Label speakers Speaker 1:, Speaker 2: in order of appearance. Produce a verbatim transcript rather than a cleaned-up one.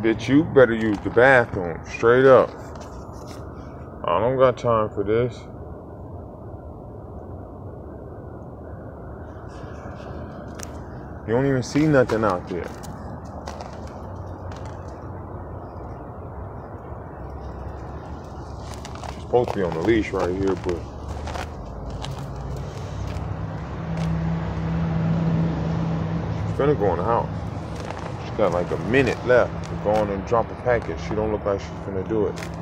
Speaker 1: Bitch, you better use the bathroom. Straight up. I don't got time for this. You don't even see nothing out there. She's supposed to be on the leash right here, but she's gonna go in the house. She's got like a minute left to go on and drop a package. She don't look like she's gonna do it.